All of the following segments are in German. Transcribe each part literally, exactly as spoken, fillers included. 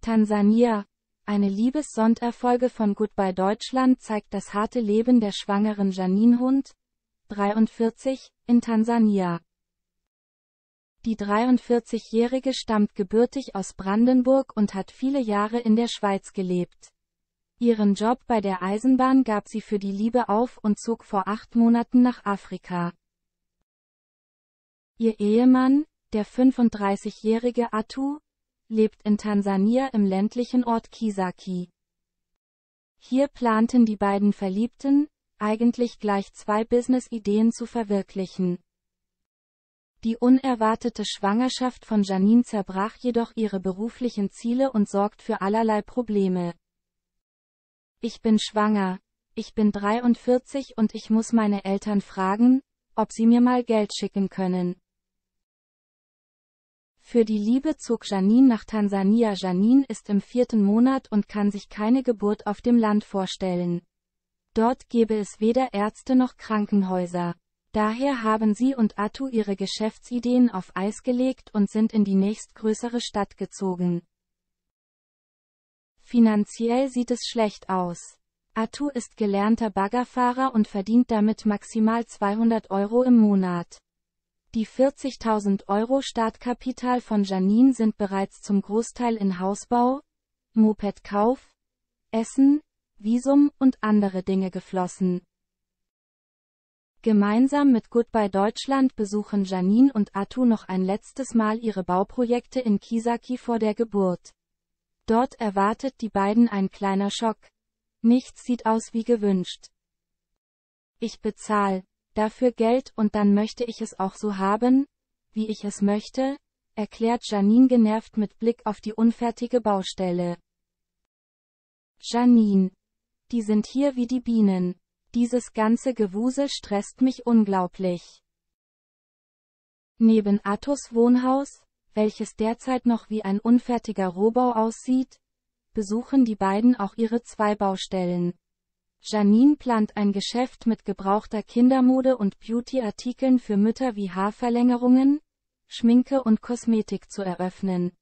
Tansania. Eine Liebes-Sonderfolge von Goodbye Deutschland zeigt das harte Leben der schwangeren Janine Hund, dreiundvierzig, in Tansania. Die dreiundvierzigjährige stammt gebürtig aus Brandenburg und hat viele Jahre in der Schweiz gelebt. Ihren Job bei der Eisenbahn gab sie für die Liebe auf und zog vor acht Monaten nach Afrika. Ihr Ehemann, der fünfunddreißigjährige Attu, lebt in Tansania im ländlichen Ort Kisaki. Hier planten die beiden Verliebten, eigentlich gleich zwei Business-Ideen zu verwirklichen. Die unerwartete Schwangerschaft von Janine zerbrach jedoch ihre beruflichen Ziele und sorgt für allerlei Probleme. Ich bin schwanger, ich bin dreiundvierzig und ich muss meine Eltern fragen, ob sie mir mal Geld schicken können. Für die Liebe zog Janine nach Tansania. Janine ist im vierten Monat und kann sich keine Geburt auf dem Land vorstellen. Dort gäbe es weder Ärzte noch Krankenhäuser. Daher haben sie und Attu ihre Geschäftsideen auf Eis gelegt und sind in die nächstgrößere Stadt gezogen. Finanziell sieht es schlecht aus. Attu ist gelernter Baggerfahrer und verdient damit maximal zweihundert Euro im Monat. Die vierzigtausend Euro Startkapital von Janine sind bereits zum Großteil in Hausbau, Mopedkauf, Essen, Visum und andere Dinge geflossen. Gemeinsam mit Goodbye Deutschland besuchen Janine und Attu noch ein letztes Mal ihre Bauprojekte in Kisaki vor der Geburt. Dort erwartet die beiden ein kleiner Schock. Nichts sieht aus wie gewünscht. Ich bezahle dafür Geld und dann möchte ich es auch so haben, wie ich es möchte, erklärt Janine genervt mit Blick auf die unfertige Baustelle. Janine. Die sind hier wie die Bienen. Dieses ganze Gewusel stresst mich unglaublich. Neben Attus Wohnhaus, welches derzeit noch wie ein unfertiger Rohbau aussieht, besuchen die beiden auch ihre zwei Baustellen. Janine plant ein Geschäft mit gebrauchter Kindermode und Beauty-Artikeln für Mütter wie Haarverlängerungen, Schminke und Kosmetik zu eröffnen.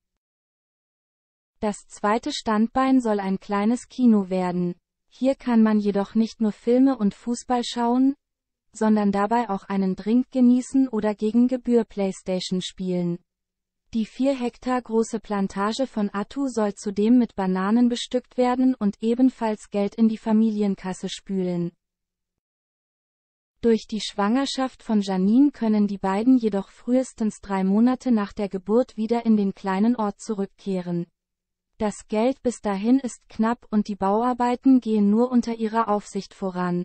Das zweite Standbein soll ein kleines Kino werden. Hier kann man jedoch nicht nur Filme und Fußball schauen, sondern dabei auch einen Drink genießen oder gegen Gebühr Playstation spielen. Die vier Hektar große Plantage von Attu soll zudem mit Bananen bestückt werden und ebenfalls Geld in die Familienkasse spülen. Durch die Schwangerschaft von Janine können die beiden jedoch frühestens drei Monate nach der Geburt wieder in den kleinen Ort zurückkehren. Das Geld bis dahin ist knapp und die Bauarbeiten gehen nur unter ihrer Aufsicht voran.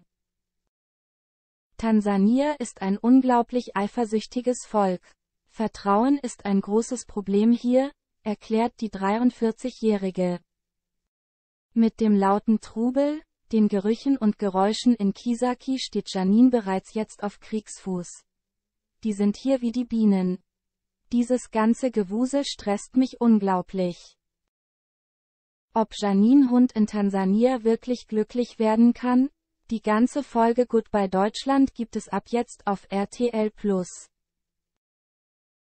Tansania ist ein unglaublich eifersüchtiges Volk. Vertrauen ist ein großes Problem hier, erklärt die dreiundvierzigjährige. Mit dem lauten Trubel, den Gerüchen und Geräuschen in Kisaki steht Janine bereits jetzt auf Kriegsfuß. Die sind hier wie die Bienen. Dieses ganze Gewusel stresst mich unglaublich. Ob Janine Hund in Tansania wirklich glücklich werden kann? Die ganze Folge Goodbye Deutschland gibt es ab jetzt auf R T L plus.